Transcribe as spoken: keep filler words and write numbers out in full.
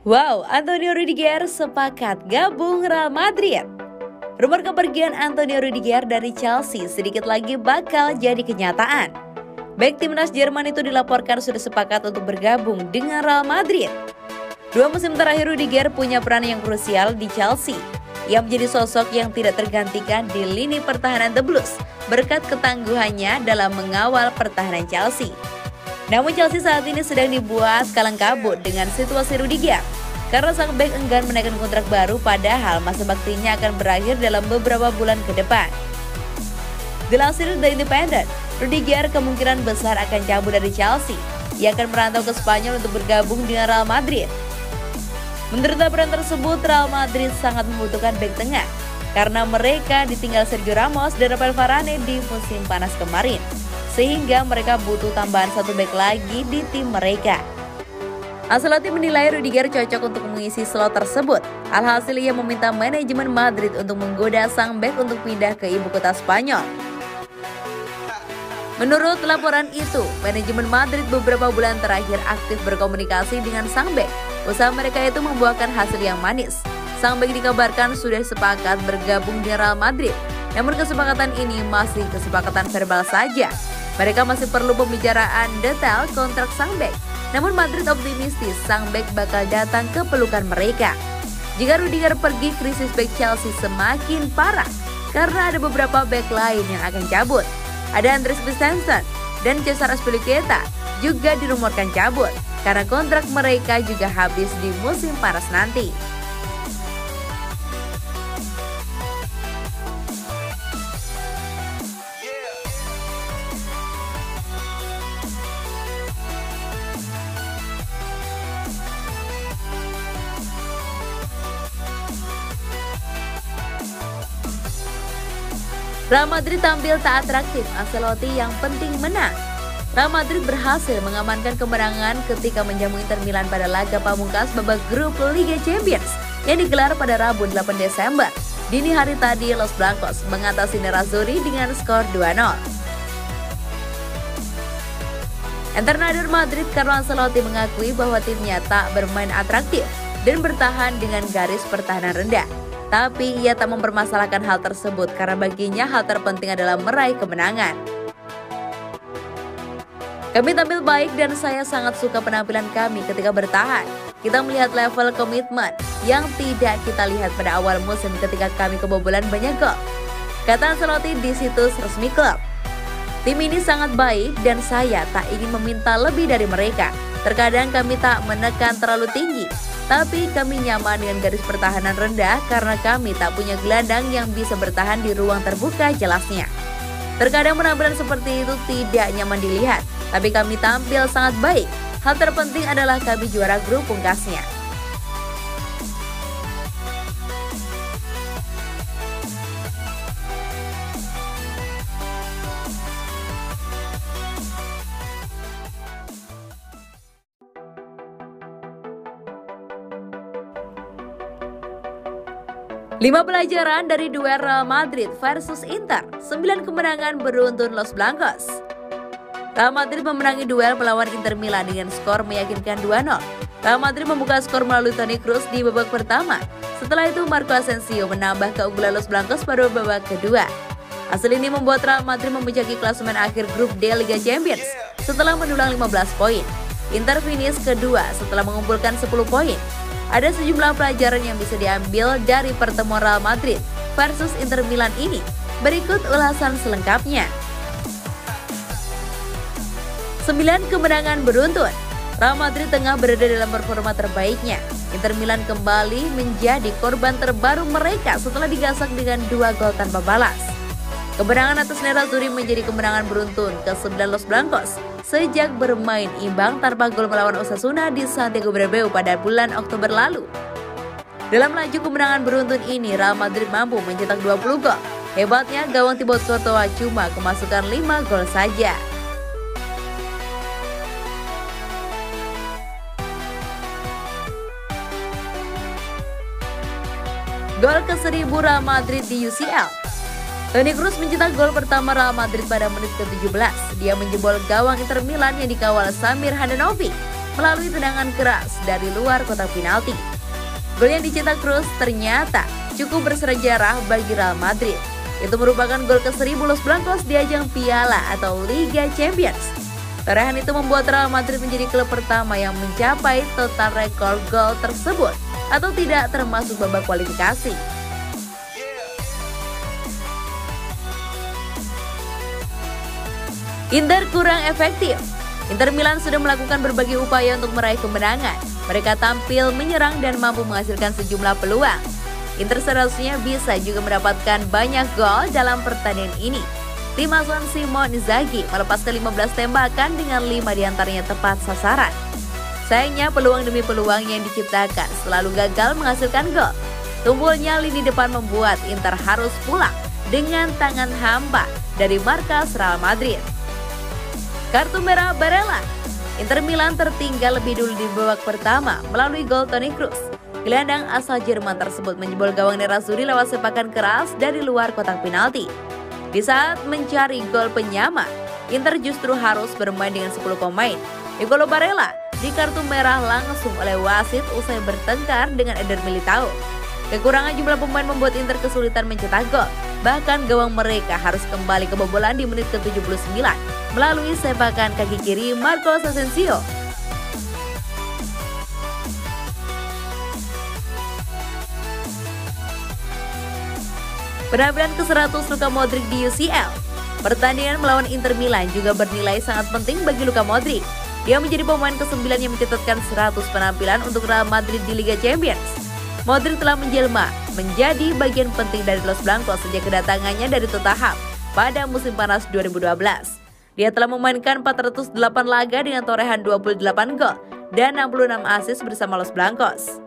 Wow, Antonio Rudiger sepakat gabung Real Madrid. Rumor kepergian Antonio Rudiger dari Chelsea sedikit lagi bakal jadi kenyataan. Bek timnas Jerman itu dilaporkan sudah sepakat untuk bergabung dengan Real Madrid. Dua musim terakhir Rudiger punya peran yang krusial di Chelsea. Ia menjadi sosok yang tidak tergantikan di lini pertahanan The Blues berkat ketangguhannya dalam mengawal pertahanan Chelsea. Namun Chelsea saat ini sedang dibuat kalang kabut dengan situasi Rudiger karena sang bek enggan menaikkan kontrak baru padahal masa baktinya akan berakhir dalam beberapa bulan ke depan. Dilansir The Independent, Rudiger kemungkinan besar akan cabut dari Chelsea. Ia akan merantau ke Spanyol untuk bergabung dengan Real Madrid. Menurut laporan tersebut, Real Madrid sangat membutuhkan bek tengah karena mereka ditinggal Sergio Ramos dan Rafael Varane di musim panas kemarin, sehingga mereka butuh tambahan satu bek lagi di tim mereka. Ancelotti menilai Rudiger cocok untuk mengisi slot tersebut. Alhasil ia meminta manajemen Madrid untuk menggoda sang bek untuk pindah ke ibu kota Spanyol. Menurut laporan itu, manajemen Madrid beberapa bulan terakhir aktif berkomunikasi dengan sang bek. Usaha mereka itu membuahkan hasil yang manis. Sang bek dikabarkan sudah sepakat bergabung di Real Madrid. Namun kesepakatan ini masih kesepakatan verbal saja. Mereka masih perlu pembicaraan detail kontrak sang bek. Namun Madrid optimistis sang bek bakal datang ke pelukan mereka. Jika Rudiger pergi, krisis bek Chelsea semakin parah karena ada beberapa bek lain yang akan cabut. Ada Andreas Christensen dan Cesar Azpilicueta juga dirumorkan cabut karena kontrak mereka juga habis di musim panas nanti. Real Madrid tampil tak atraktif, Ancelotti yang penting menang. Real Madrid berhasil mengamankan kemenangan ketika menjamu Inter Milan pada laga pamungkas babak grup Liga Champions yang digelar pada Rabu delapan Desember. Dini hari tadi, Los Blancos mengatasi Nerazzurri dengan skor dua nol. Entrenador Madrid Carlo Ancelotti mengakui bahwa timnya tak bermain atraktif dan bertahan dengan garis pertahanan rendah. Tapi ia tak mempermasalahkan hal tersebut karena baginya hal terpenting adalah meraih kemenangan. Kami tampil baik dan saya sangat suka penampilan kami ketika bertahan. Kita melihat level komitmen yang tidak kita lihat pada awal musim ketika kami kebobolan banyak gol, kata Ancelotti di situs resmi klub. Tim ini sangat baik dan saya tak ingin meminta lebih dari mereka. Terkadang kami tak menekan terlalu tinggi, tapi kami nyaman dengan garis pertahanan rendah karena kami tak punya gelandang yang bisa bertahan di ruang terbuka, jelasnya. Terkadang penampilan seperti itu tidak nyaman dilihat, tapi kami tampil sangat baik. Hal terpenting adalah kami juara grup, pungkasnya. Lima pelajaran dari duel Real Madrid versus Inter, sembilan kemenangan beruntun Los Blancos. Real Madrid memenangi duel melawan Inter Milan dengan skor meyakinkan dua nol. Real Madrid membuka skor melalui Toni Kroos di babak pertama. Setelah itu Marco Asensio menambah keunggulan Los Blancos pada babak kedua. Hasil ini membuat Real Madrid memuncaki klasemen akhir grup D Liga Champions setelah mendulang lima belas poin. Inter finish kedua setelah mengumpulkan sepuluh poin. Ada sejumlah pelajaran yang bisa diambil dari pertemuan Real Madrid versus Inter Milan ini. Berikut ulasan selengkapnya. sembilan kemenangan beruntun. Real Madrid tengah berada dalam performa terbaiknya. Inter Milan kembali menjadi korban terbaru mereka setelah digasak dengan dua gol tanpa balas. Kemenangan atas Nerazzurri menjadi kemenangan beruntun ke sembilan Los Blancos sejak bermain imbang tanpa gol melawan Osasuna di Santiago Bernabeu pada bulan Oktober lalu. Dalam laju kemenangan beruntun ini, Real Madrid mampu mencetak dua puluh gol. Hebatnya, gawang Thibaut Courtois cuma kemasukan lima gol saja. Gol ke seribu Real Madrid di U C L. Toni Kroos mencetak gol pertama Real Madrid pada menit ke tujuh belas. Dia menjebol gawang Inter Milan yang dikawal Samir Handanovic. melalui tendangan keras dari luar kotak penalti. Gol yang dicetak Kroos ternyata cukup bersejarah bagi Real Madrid. Itu merupakan gol ke seribu Los Blancos di ajang Piala atau Liga Champions. Torehan itu membuat Real Madrid menjadi klub pertama yang mencapai total rekor gol tersebut atau tidak termasuk babak kualifikasi. Inter kurang efektif. Inter Milan sudah melakukan berbagai upaya untuk meraih kemenangan. Mereka tampil menyerang dan mampu menghasilkan sejumlah peluang. Inter seharusnya bisa juga mendapatkan banyak gol dalam pertandingan ini. Tim asuhan Simone Inzaghi melepaskan lima belas tembakan dengan lima diantaranya tepat sasaran. Sayangnya peluang demi peluang yang diciptakan selalu gagal menghasilkan gol. Tumbuhnya lini depan membuat Inter harus pulang dengan tangan hampa dari markas Real Madrid. Kartu merah Barella. Inter Milan tertinggal lebih dulu di babak pertama melalui gol Toni Kroos. Gelandang asal Jerman tersebut menjebol gawang Nerazzurri lewat sepakan keras dari luar kotak penalti. Di saat mencari gol penyama, Inter justru harus bermain dengan sepuluh pemain. Nicolo Barella di kartu merah langsung oleh wasit usai bertengkar dengan Eder Militao. Kekurangan jumlah pemain membuat Inter kesulitan mencetak gol. Bahkan gawang mereka harus kembali kebobolan di menit ke tujuh puluh sembilan melalui sepakan kaki kiri Marcos Asensio. Penampilan ke seratus Luka Modric di U C L. Pertandingan melawan Inter Milan juga bernilai sangat penting bagi Luka Modric. Dia menjadi pemain ke sembilan yang mencatatkan seratus penampilan untuk Real Madrid di Liga Champions. Modric telah menjelma menjadi bagian penting dari Los Blancos sejak kedatangannya dari Tottenham pada musim panas dua ribu dua belas. Dia telah memainkan empat ratus delapan laga dengan torehan dua puluh delapan gol dan enam puluh enam assist bersama Los Blancos.